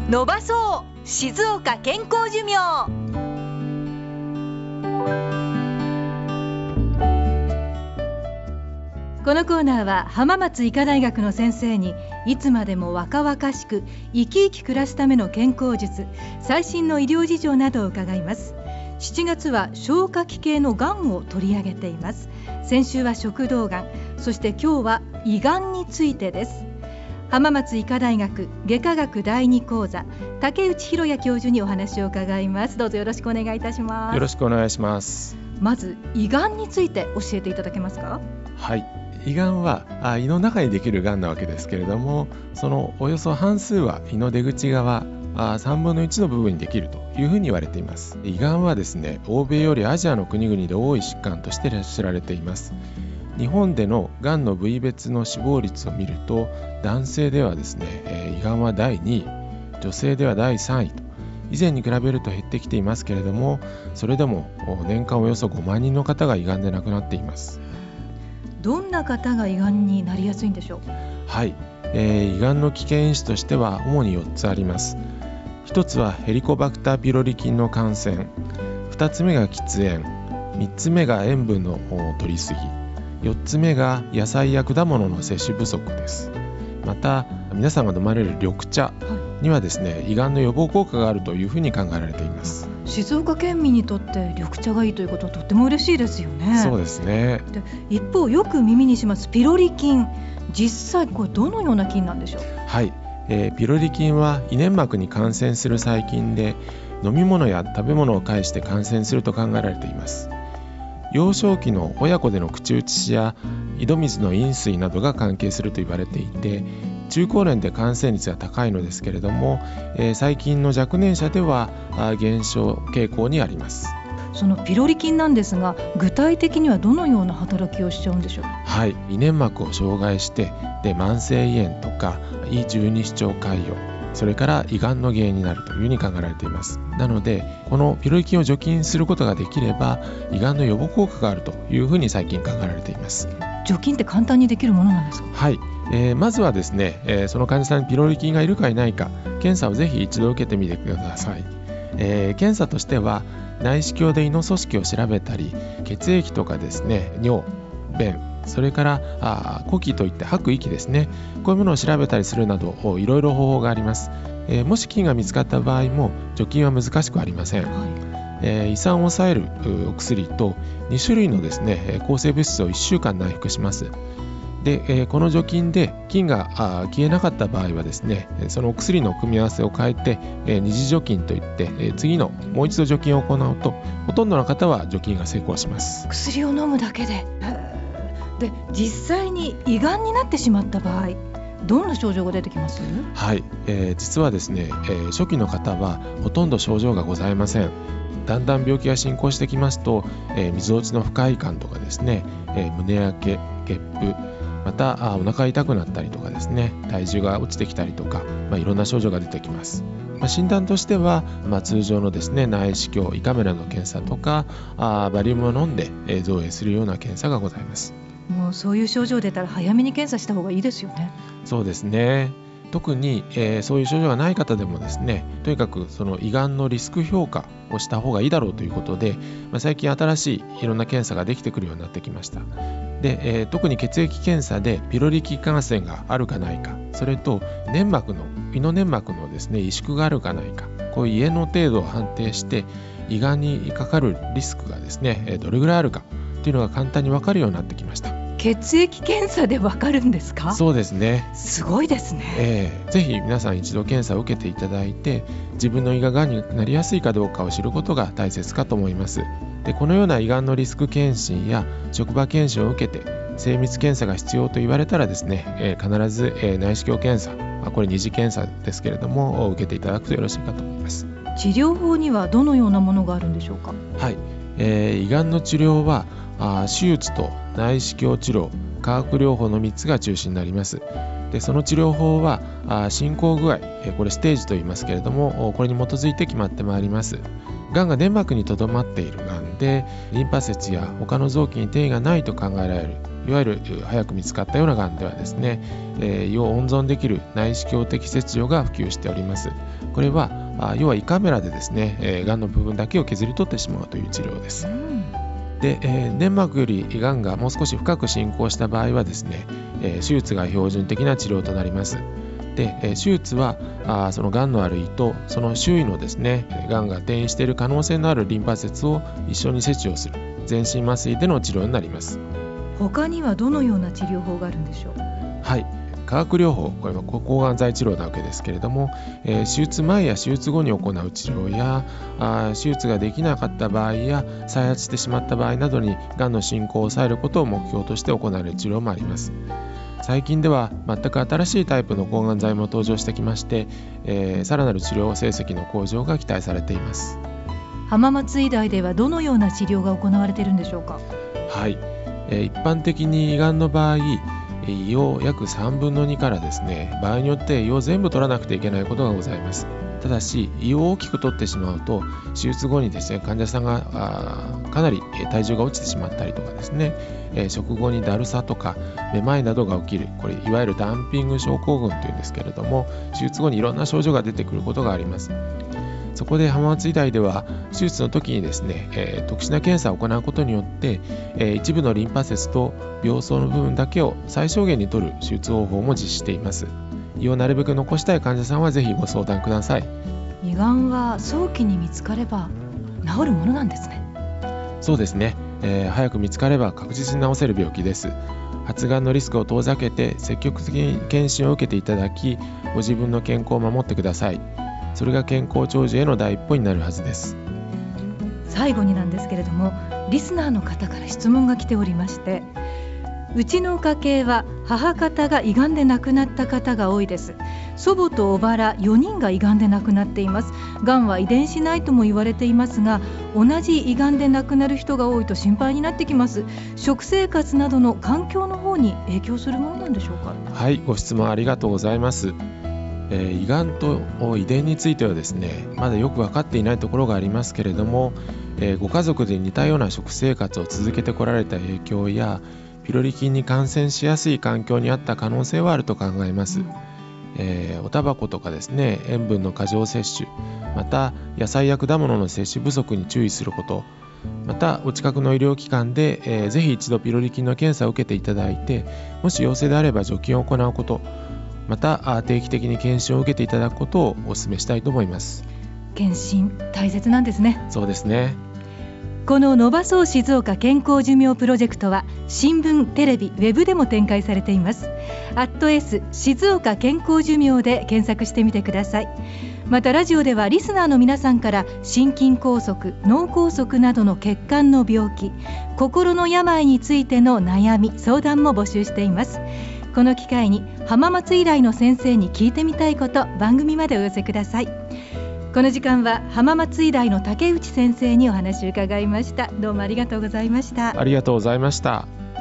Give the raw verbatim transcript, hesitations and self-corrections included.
伸ばそう静岡健康寿命。このコーナーは浜松医科大学の先生にいつまでも若々しく生き生き暮らすための健康術、最新の医療事情などを伺います。しちがつは消化器系のがんを取り上げています。先週は食道がん、そして今日は胃がんについてです。浜松医科大学外科学だいに講座、竹内博也教授にお話を伺います。どうぞよろしくお願いいたします。 よろしくお願いします。 まず胃がんについて教えていただけますか？ はい、胃がんはあ胃の中にできるがんなわけですけれども、そのおよそ半数は胃の出口側あさんぶんのいちの部分にできるというふうに言われています。胃がんはですね、欧米よりアジアの国々で多い疾患として知られています。日本でのがんの部位別の死亡率を見ると、男性ではですね、えー、胃がんはだいにい、女性ではだいさんいと以前に比べると減ってきていますけれども、それでも年間およそごまんにんの方が胃がんで亡くなっています。 どんな方が胃がんになりやすいんでしょう？ はい、えー、胃がんの危険因子としては主によっつあります。ひとつはヘリコバクターピロリ菌の感染、ふたつめが喫煙、みっつめが塩分の摂りすぎ、よっつめが野菜や果物の摂取不足です。また皆さんが飲まれる緑茶にはですね、胃がんの予防効果があるというふうに考えられています。 静岡県民にとって緑茶がいいということはとっても嬉しいですよね。 そうですね。 で一方、よく耳にしますピロリ菌、実際これどのような菌なんでしょう？ はい、えー、ピロリ菌は胃粘膜に感染する細菌で、飲み物や食べ物を介して感染すると考えられています。幼少期の親子での口移しや井戸水の飲水などが関係すると言われていて、中高年で感染率が高いのですけれども、えー、最近の若年者では減少傾向にあります。 そのピロリ菌なんですが、具体的にはどのような働きをしちゃうんでしょう？ はい、胃粘膜を障害してで慢性胃炎とか胃十二指腸潰瘍、それから胃がんの原因になるというふうに考えられています。なのでこのピロリ菌を除菌することができれば胃がんの予防効果があるというふうに最近考えられています。 除菌って簡単にできるものなんですか？ はい、えー、まずはですね、えー、その患者さんにピロリ菌がいるかいないか検査をぜひ一度受けてみてください。えー、検査としては内視鏡で胃の組織を調べたり、血液とかですね、尿、便、それからあ呼気といって吐く息ですね、こういうものを調べたりするなどいろいろ方法があります。えー、もし菌が見つかった場合も除菌は難しくありません。はい、えー、胃酸を抑えるお薬とにしゅるいのですね抗生物質をいっしゅうかん内服します。で、えー、この除菌で菌が消えなかった場合はですね、そのお薬の組み合わせを変えて、えー、二次除菌といって、えー、次のもう一度除菌を行うと、ほとんどの方は除菌が成功します。 薬を飲むだけで。で、実際に胃がんになってしまった場合、どんな症状が出てきます？ はい、えー、実はですね、えー、初期の方はほとんど症状がございません。だんだん病気が進行してきますと、えー、みぞおちの不快感とかですね、えー、胸焼け、ゲップ、またあお腹痛くなったりとかですね、体重が落ちてきたりとか、まあ、いろんな症状が出てきます。まあ、診断としては、まあ、通常のですね内視鏡、胃カメラの検査とかあバリウムを飲んで、えー、造影するような検査がございます。 もうそういう症状出たら早めに検査した方がいいですよね。 そうですね。特に、えー、そういう症状がない方でもですね、とにかくその胃がんのリスク評価をした方がいいだろうということで、まあ、最近新しいいろんな検査ができてくるようになってきました。で、えー、特に血液検査でピロリ菌感染があるかないか、それと粘膜の胃の粘膜のですね萎縮があるかないか、こういう胃炎の程度を判定して胃がんにかかるリスクがですねどれぐらいあるかというのが簡単に分かるようになってきました。 血液検査で分かるんですか？ そうですね。 すごいですね。 えー、ぜひ皆さん一度検査を受けていただいて、自分の胃ががんになりやすいかどうかを知ることが大切かと思います。で、このような胃がんのリスク検診や職場検診を受けて精密検査が必要と言われたらですね、えー、必ず、えー、内視鏡検査、これ二次検査ですけれども受けていただくとよろしいかと思います。 治療法にはどのようなものがあるんでしょうか？ はい、えー、胃がんの治療はあ手術と内視鏡治療、化学療法のみっつが中心になります。で、その治療法はあ進行具合、えこれステージと言いますけれども、これに基づいて決まってまいります。がんが粘膜にとどまっているがんで、リンパ節や他の臓器に転移がないと考えられる、いわゆる早く見つかったようながんではですね、えー、胃を温存できる内視鏡的切除が普及しております。ここれはあ要は胃カメラでですね、えー、がんの部分だけを削り取ってしまうという治療です。うん、で、えー、粘膜よりがんがもう少し深く進行した場合はですね、えー、手術が標準的な治療となります。で、えー、手術はあそのがんのある胃とその周囲のですね、がんが転移している可能性のあるリンパ節を一緒に切除する全身麻酔での治療になります。 他にはどのような治療法があるんでしょう？ はい、化学療法、これは抗がん剤治療なわけですけれども、えー、手術前や手術後に行う治療やあ手術ができなかった場合や再発してしまった場合などにがんの進行を抑えることを目標として行われる治療もあります。最近では全く新しいタイプの抗がん剤も登場してきまして、えー、さらなる治療成績の向上が期待されています。 浜松医大ではどのような治療が行われているんでしょうか？ はい、えー、一般的に胃がんの場合、胃を約さんぶんのにからですね、場合によって胃を全部取らなくてはいけないことがございます。ただし胃を大きく取ってしまうと手術後にですね、患者さんがかなり体重が落ちてしまったりとかですね、えー、食後にだるさとかめまいなどが起きる、これいわゆるダンピング症候群というんですけれども、手術後にいろんな症状が出てくることがあります。そこで浜松医大では手術の時にですね、えー、特殊な検査を行うことによって、えー、一部のリンパ節と病巣の部分だけを最小限に取る手術方法も実施しています。胃をなるべく残したい患者さんはぜひご相談ください。 胃がんは早期に見つかれば治るものなんですね。 そうですね、えー、早く見つかれば確実に治せる病気です。発がんのリスクを遠ざけて積極的に検診を受けていただき、ご自分の健康を守ってください。それが健康長寿への第一歩になるはずです。 最後になんですけれども、リスナーの方から質問が来ておりまして、うちの家系は母方が胃がんで亡くなった方が多いです。祖母とおばらよにんが胃がんで亡くなっています。がんは遺伝しないとも言われていますが、同じ胃がんで亡くなる人が多いと心配になってきます。食生活などの環境の方に影響するものなんでしょうか？ はい、ご質問ありがとうございます。えー、胃がんと遺伝についてはですね、まだよく分かっていないところがありますけれども、えー、ご家族で似たような食生活を続けてこられた影響やピロリ菌に感染しやすい環境にあった可能性はあると考えます。えー、おタバコとかですね、塩分の過剰摂取、また野菜や果物の摂取不足に注意すること、またお近くの医療機関で、えー、ぜひ一度ピロリ菌の検査を受けていただいて、もし陽性であれば除菌を行うこと、また定期的に検診を受けていただくことをお勧めしたいと思います。 検診大切なんですね。 そうですね。 この伸ばそう静岡健康寿命プロジェクトは新聞、テレビ、ウェブでも展開されています。アット S 静岡健康寿命で検索してみてください。またラジオではリスナーの皆さんから心筋梗塞、脳梗塞などの血管の病気、心の病についての悩み、相談も募集しています。この機会に浜松医大の先生に聞いてみたいこと、番組までお寄せください。この時間は浜松医大の竹内先生にお話を伺いました。どうもありがとうございました。 ありがとうございました。